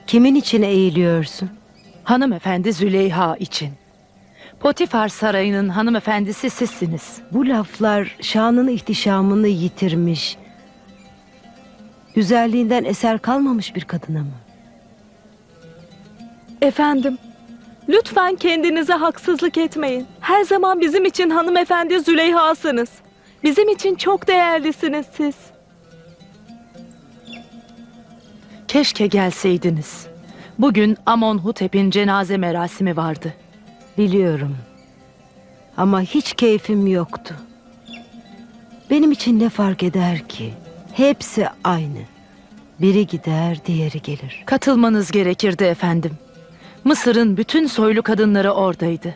Kimin için eğiliyorsun? Hanımefendi Züleyha için. Potifar Sarayı'nın hanımefendisi sizsiniz. Bu laflar şanını ihtişamını yitirmiş, güzelliğinden eser kalmamış bir kadına mı? Efendim, lütfen kendinize haksızlık etmeyin. Her zaman bizim için hanımefendi Züleyha'sınız. Bizim için çok değerlisiniz siz. Keşke gelseydiniz. Bugün Amonhotep'in cenaze merasimi vardı. Biliyorum. Ama hiç keyfim yoktu. Benim için ne fark eder ki? Hepsi aynı. Biri gider, diğeri gelir. Katılmanız gerekirdi efendim. Mısır'ın bütün soylu kadınları oradaydı.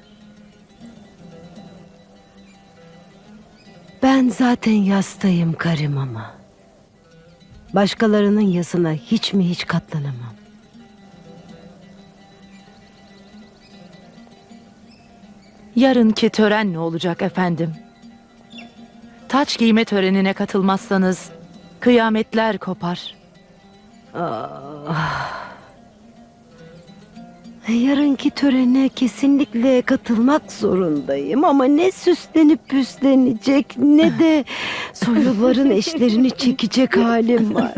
Ben zaten yastayım Karim ama. Başkalarının yasına hiç katlanamam. Yarınki tören ne olacak efendim? Taç giyme törenine katılmazsanız kıyametler kopar. Yarınki törene kesinlikle katılmak zorundayım ama ne süslenip püslenecek ne de soyluların eşlerini çekecek halim var.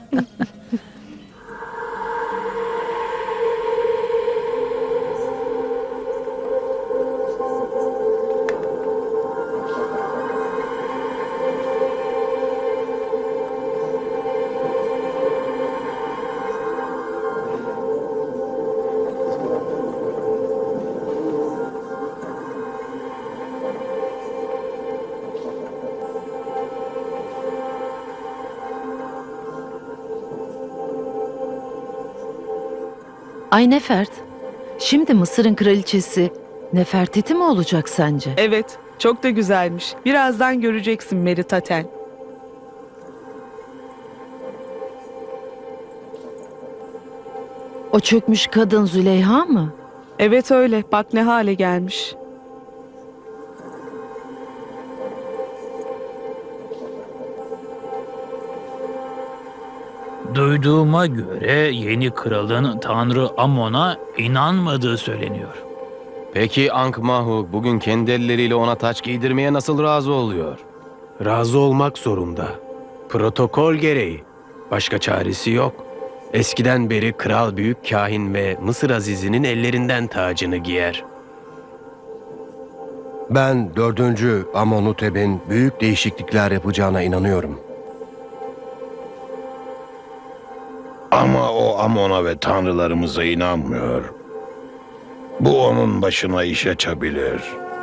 Ay Nefert, şimdi Mısır'ın kraliçesi Nefertiti mi olacak sence? Evet, çok da güzelmiş. Birazdan göreceksin Meritaten. O çökmüş kadın Züleyha mı? Evet öyle, bak ne hale gelmiş. Duyduğuma göre yeni kralın Tanrı Amon'a inanmadığı söyleniyor. Peki Ankh-Mahut bugün kendi elleriyle ona taç giydirmeye nasıl razı oluyor? Razı olmak zorunda. Protokol gereği. Başka çaresi yok. Eskiden beri kral büyük kahin ve Mısır azizinin ellerinden tacını giyer. Ben 4. Amonhotep'in büyük değişiklikler yapacağına inanıyorum. Ama o Amon'a ve tanrılarımıza inanmıyor. Bu onun başına iş açabilir.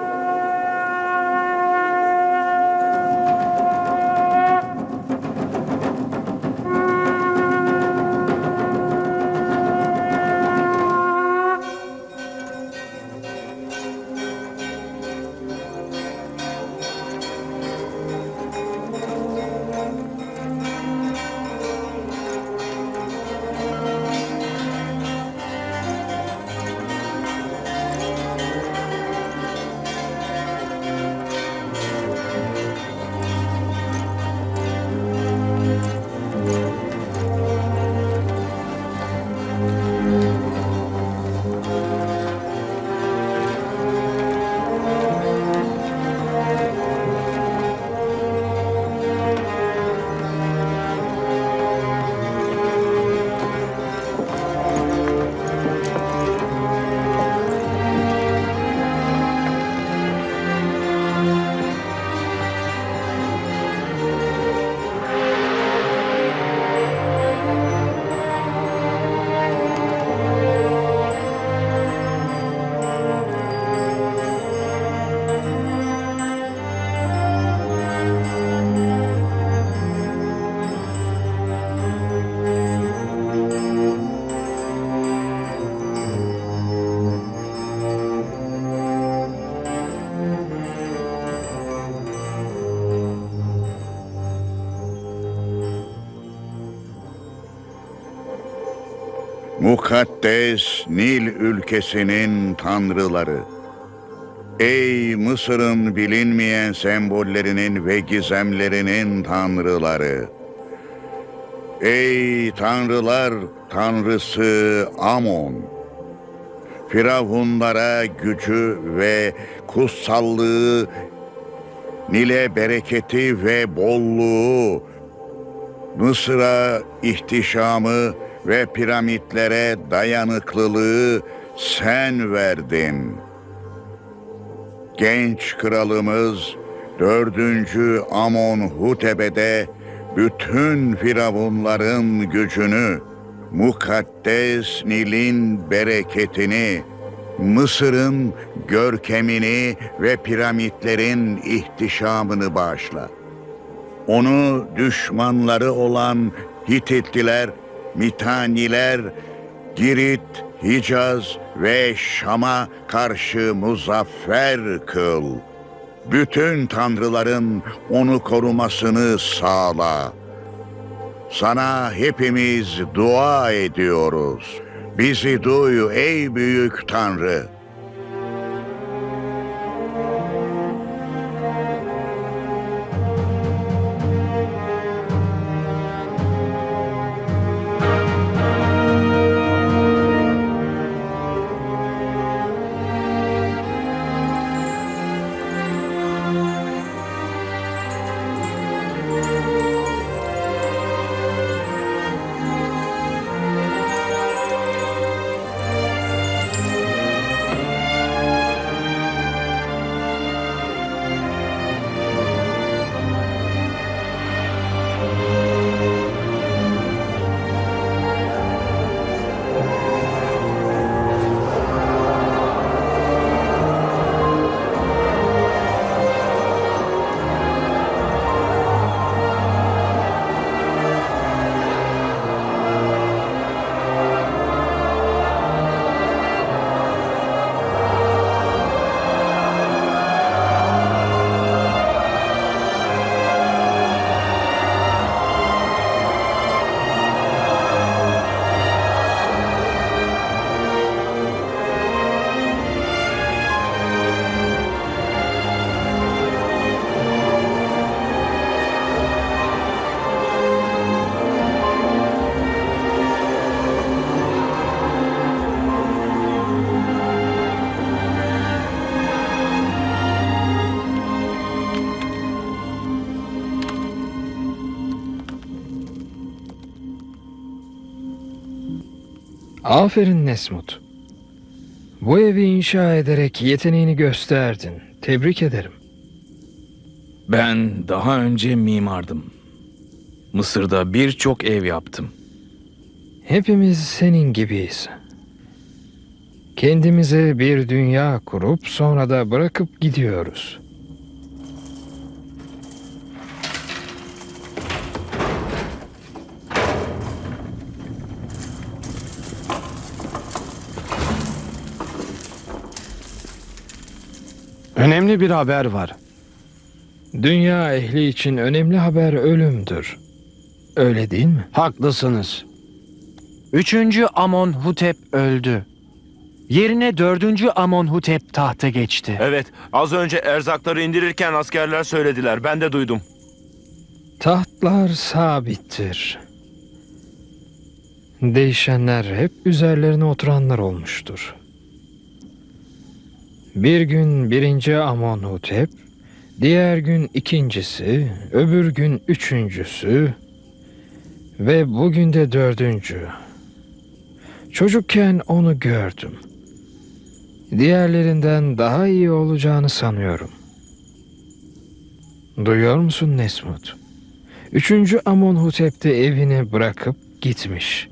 Mukaddes Nil ülkesinin tanrıları. Ey Mısır'ın bilinmeyen sembollerinin ve gizemlerinin tanrıları. Ey tanrılar tanrısı Amon! Firavunlara gücü ve kutsallığı, Nil'e bereketi ve bolluğu, Mısır'a ihtişamı ve piramitlere dayanıklılığı sen verdin. Genç kralımız 4. Amonhotep'e bütün firavunların gücünü, mukaddes Nil'in bereketini, Mısır'ın görkemini ve piramitlerin ihtişamını bağışla. Onu düşmanları olan Hititliler, Mitaniler, Girit, Hicaz ve Şam'a karşı muzaffer kıl. Bütün tanrıların onu korumasını sağla. Sana hepimiz dua ediyoruz. Bizi duy ey büyük Tanrı. Aferin Nesmut. Bu evi inşa ederek yeteneğini gösterdin. Tebrik ederim. Ben daha önce mimardım. Mısır'da birçok ev yaptım. Hepimiz senin gibiyiz. Kendimize bir dünya kurup sonra da bırakıp gidiyoruz. Önemli bir haber var. Dünya ehli için önemli haber ölümdür. Öyle değil mi? Haklısınız. 3. Amonhotep öldü. Yerine 4. Amonhotep tahta geçti. Evet, az önce erzakları indirirken askerler söylediler. Ben de duydum. Tahtlar sabittir. Değişenler hep üzerlerine oturanlar olmuştur. Bir gün 1. Amonhotep, diğer gün 2.'si, öbür gün 3.'sü ve bugün de 4. Çocukken onu gördüm. Diğerlerinden daha iyi olacağını sanıyorum. Duyuyor musun Nesmut? 3. Amonhotep de evini bırakıp gitmiş.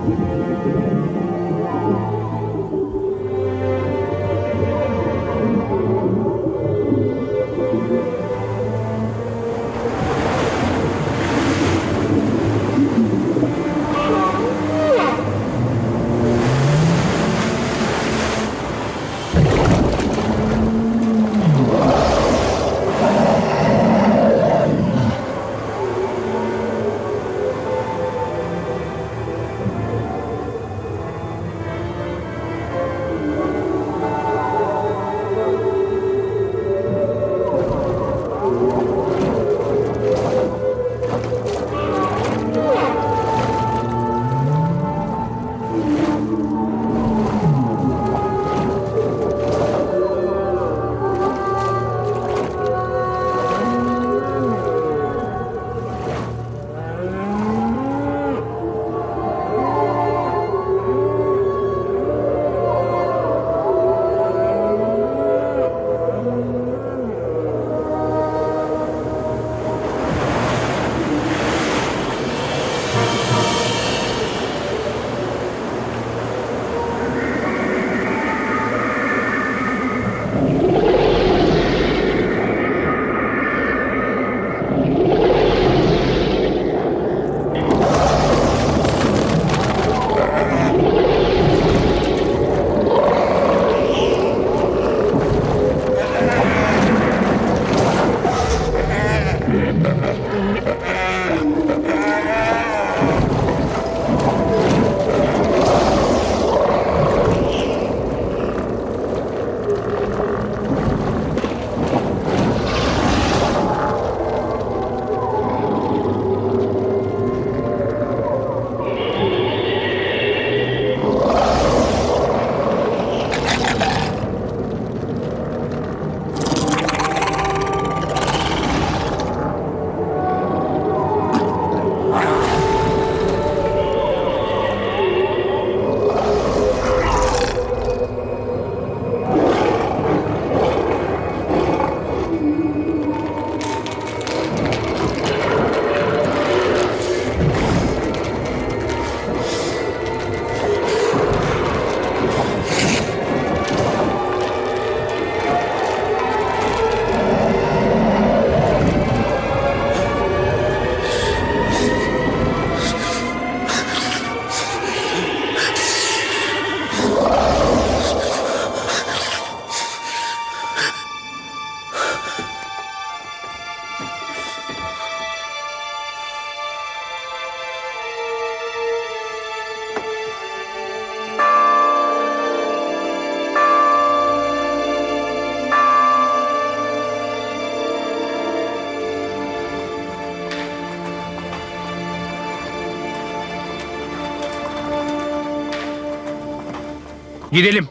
Gidelim.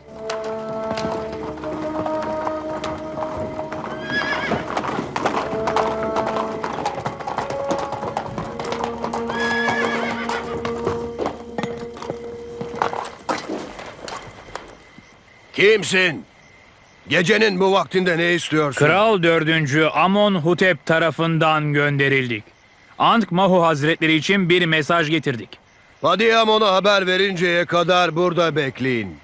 Kimsin? Gecenin bu vaktinde ne istiyorsun? Kral 4. Amonhotep tarafından gönderildik. Ankh-Mahu Hazretleri için bir mesaj getirdik. Padiamon'a haber verinceye kadar burada bekleyin.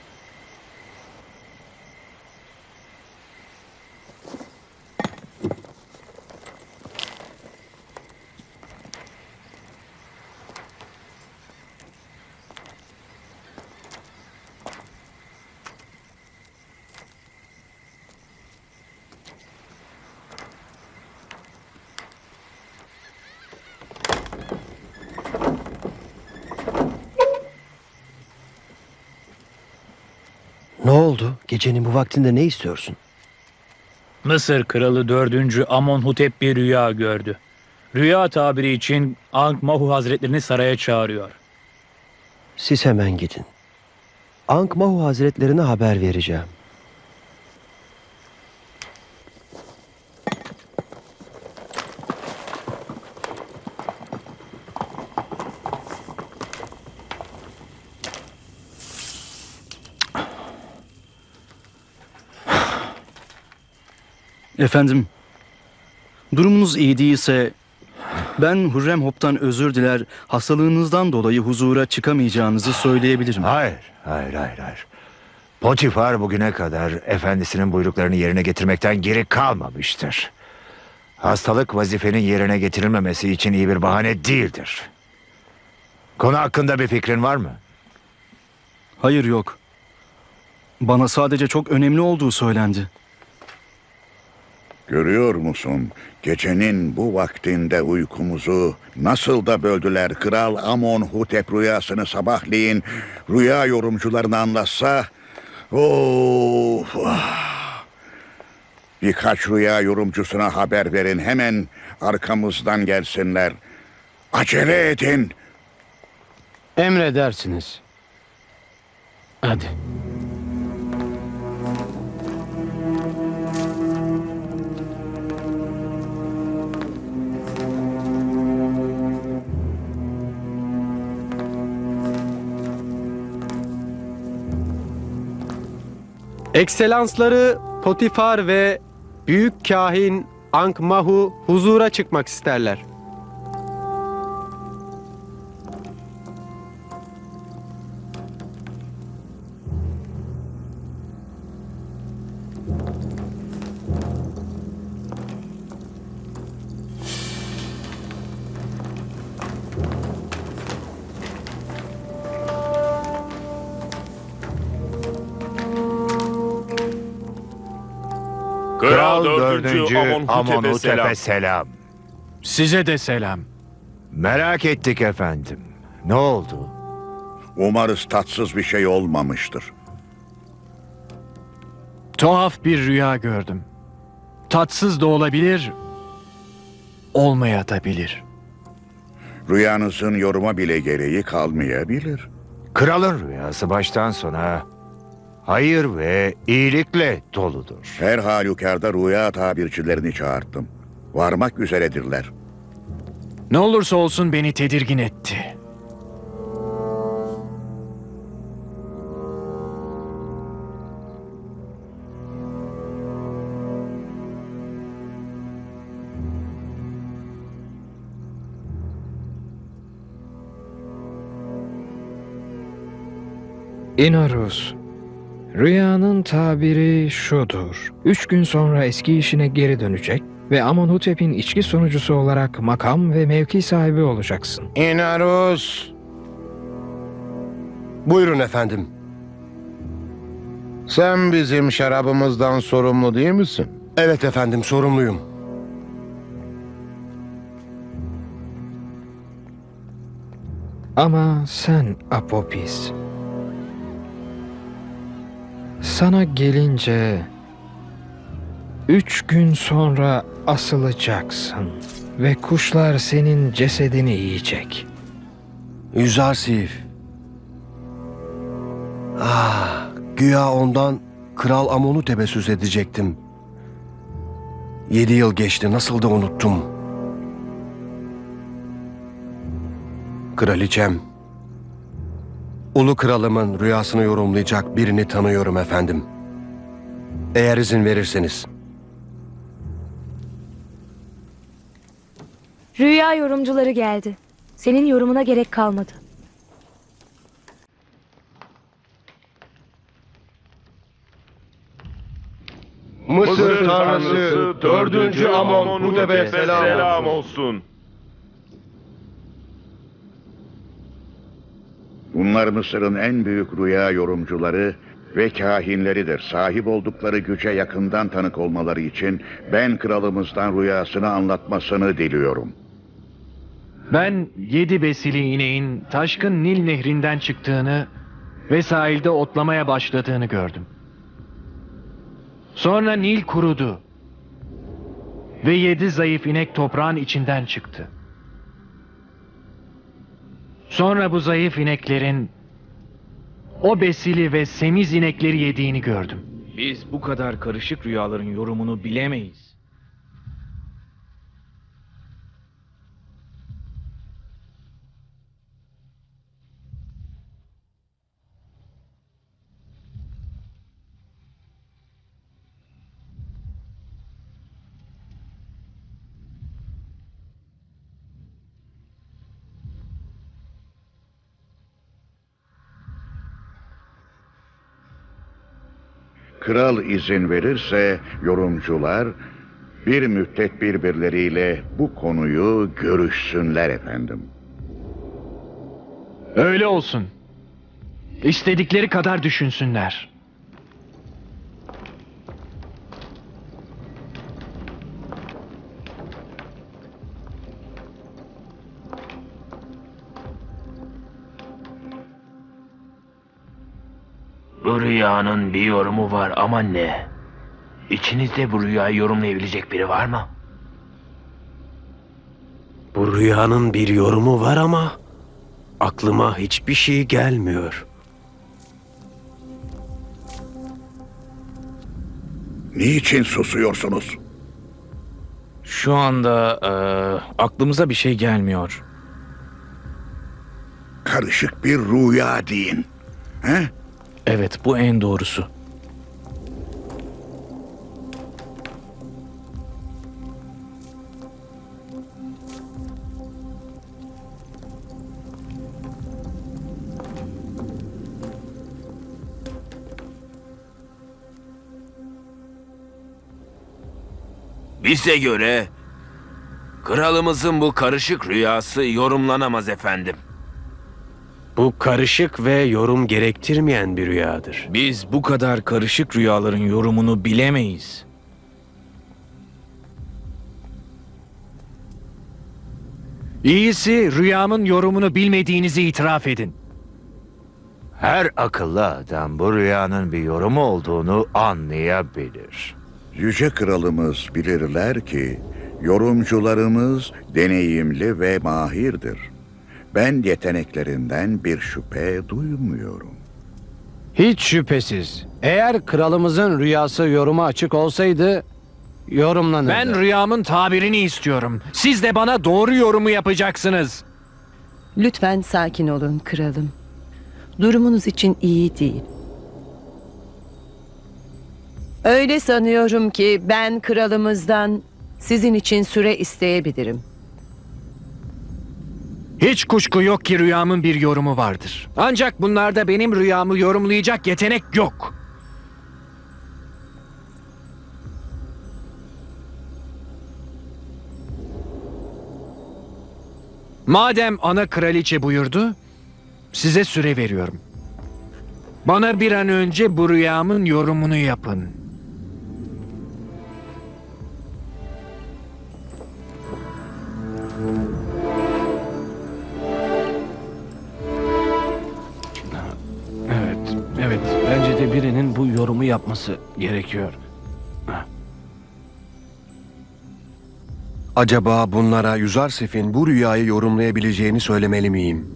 Ne oldu? Gecenin bu vaktinde ne istiyorsun? Mısır Kralı 4. Amonhotep bir rüya gördü. Rüya tabiri için Ankh-Mahu Hazretlerini saraya çağırıyor. Siz hemen gidin. Ankh-Mahu Hazretlerine haber vereceğim. Efendim, durumunuz iyi değilse Ben Hürrem Hop'tan özür diler, hastalığınızdan dolayı huzura çıkamayacağınızı söyleyebilirim. Hayır. Potifar bugüne kadar efendisinin buyruklarını yerine getirmekten geri kalmamıştır. Hastalık vazifenin yerine getirilmemesi için iyi bir bahane değildir. Konu hakkında bir fikrin var mı? Hayır, yok. Bana sadece çok önemli olduğu söylendi. Görüyor musun? Gecenin bu vaktinde uykumuzu nasıl da böldüler. Kral Amonhotep rüyasını sabahleyin rüya yorumcularına anlatsa... Of! Birkaç rüya yorumcusuna haber verin. Hemen arkamızdan gelsinler. Acele edin. Emredersiniz. Hadi. Ekselansları Potifar ve Büyük Kahin Ankh-Mahu huzura çıkmak isterler. Kral 4. 4. Amonhotep'e selam. selam. Size de selam. Merak ettik efendim. Ne oldu? Umarız tatsız bir şey olmamıştır. Tuhaf bir rüya gördüm. Tatsız da olabilir, olmaya da bilir. Rüyanızın yoruma bile gereği kalmayabilir. Kralın rüyası baştan sona hayır ve iyilikle doludur. Her halükarda rüya tabircilerini çağırttım. Varmak üzeredirler. Ne olursa olsun beni tedirgin etti. İnarus, rüyanın tabiri şudur. 3 gün sonra eski işine geri dönecek ve Amonhotep'in içki sunucusu olarak makam ve mevki sahibi olacaksın. İnarus. Buyurun efendim. Sen bizim şarabımızdan sorumlu değil misin? Evet efendim, sorumluyum. Ama sen Apopis, sana gelince 3 gün sonra asılacaksın ve kuşlar senin cesedini yiyecek. Yüzarsif. Güya ondan Kral Amonhotep'e söz edecektim. 7 yıl geçti, nasıl da unuttum. Kraliçem, ulu kralımın rüyasını yorumlayacak birini tanıyorum efendim. Eğer izin verirseniz. Rüya yorumcuları geldi. Senin yorumuna gerek kalmadı. Mısır tanrısı 4. Amonhotep'e selam olsun. Bunlar Mısır'ın en büyük rüya yorumcuları ve kahinleridir. Sahip oldukları güce yakından tanık olmaları için ben kralımızdan rüyasını anlatmasını diliyorum. Ben 7 besili ineğin taşkın Nil nehrinden çıktığını ve sahilde otlamaya başladığını gördüm. Sonra Nil kurudu ve 7 zayıf inek toprağın içinden çıktı. Sonra bu zayıf ineklerin o besili ve semiz inekleri yediğini gördüm. Biz bu kadar karışık rüyaların yorumunu bilemeyiz. kral izin verirse yorumcular bir müddet birbirleriyle bu konuyu görüşsünler efendim. Öyle olsun. İstedikleri kadar düşünsünler. Bu rüyanın bir yorumu var ama ne? İçinizde bu rüyayı yorumlayabilecek biri var mı? Bu rüyanın bir yorumu var ama aklıma hiçbir şey gelmiyor. Niçin susuyorsunuz? Şu anda aklımıza bir şey gelmiyor. Karışık bir rüya deyin. He? Evet, bu en doğrusu. Bize göre kralımızın bu karışık rüyası yorumlanamaz efendim. Bu karışık ve yorum gerektirmeyen bir rüyadır. Biz bu kadar karışık rüyaların yorumunu bilemeyiz. İyisi rüyamın yorumunu bilmediğinizi itiraf edin. Her akıllı adam bu rüyanın bir yorumu olduğunu anlayabilir. Yüce Kralımız bilirler ki yorumcularımız deneyimli ve mahirdir. Ben yeteneklerinden bir şüphe duymuyorum. Hiç şüphesiz. Eğer kralımızın rüyası yoruma açık olsaydı yorumlanırdı. Ben rüyamın tabirini istiyorum. Siz de bana doğru yorumu yapacaksınız. Lütfen sakin olun kralım. Durumunuz için iyi değil. Öyle sanıyorum ki ben kralımızdan sizin için süre isteyebilirim. Hiç kuşku yok ki rüyamın bir yorumu vardır. Ancak bunlarda benim rüyamı yorumlayacak yetenek yok. Madem ana kraliçe buyurdu, size süre veriyorum. Bana bir an önce bu rüyamın yorumunu yapın. Evet. Bence de birinin bu yorumu yapması gerekiyor. Acaba bunlara Yüzarsif'in bu rüyayı yorumlayabileceğini söylemeli miyim?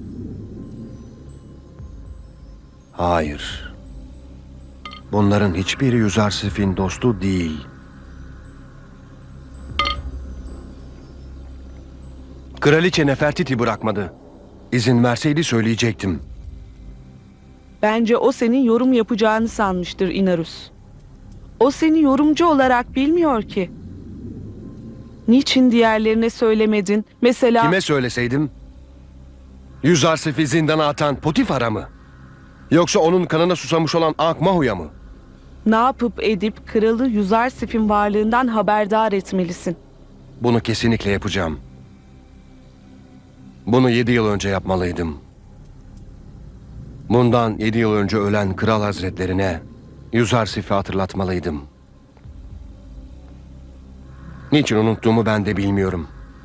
Hayır. Bunların hiçbiri Yüzarsif'in dostu değil. Kraliçe Nefertiti bırakmadı. İzin verseydi söyleyecektim. Bence o senin yorum yapacağını sanmıştır Inarus. O seni yorumcu olarak bilmiyor ki. Niçin diğerlerine söylemedin? Mesela... Kime söyleseydim? Yüzarsif'i zindana atan Potifar'a mı? Yoksa onun kanına susamış olan Ankh-Mahu'ya mı? Ne yapıp edip kralı Yüzarsif'in varlığından haberdar etmelisin. Bunu kesinlikle yapacağım. Bunu 7 yıl önce yapmalıydım. Bundan 7 yıl önce ölen kral hazretlerine Yüzarsif'i hatırlatmalıydım. Niçin unuttuğumu ben de bilmiyorum.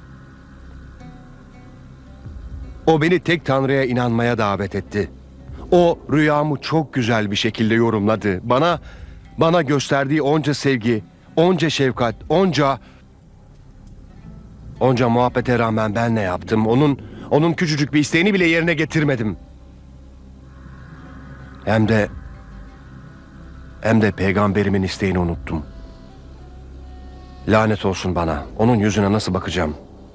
O beni tek tanrıya inanmaya davet etti. O rüyamı çok güzel bir şekilde yorumladı. Bana gösterdiği onca sevgi, onca şefkat, onca muhabbete rağmen ben ne yaptım? Onun küçücük bir isteğini bile yerine getirmedim. Hem de peygamberimin isteğini unuttum. Lanet olsun bana. Onun yüzüne nasıl bakacağım?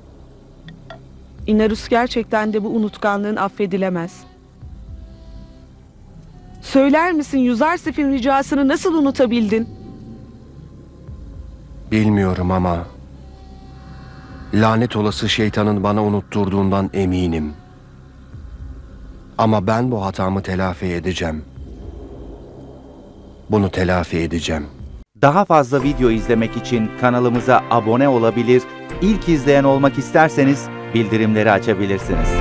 Inarus gerçekten de bu unutkanlığın affedilemez. Söyler misin Yüzarsif'in ricasını nasıl unutabildin? Bilmiyorum ama lanet olası şeytanın bana unutturduğundan eminim. Ama ben bu hatamı telafi edeceğim. bunu telafi edeceğim. Daha fazla video izlemek için kanalımıza abone olabilir, ilk izleyen olmak isterseniz bildirimleri açabilirsiniz.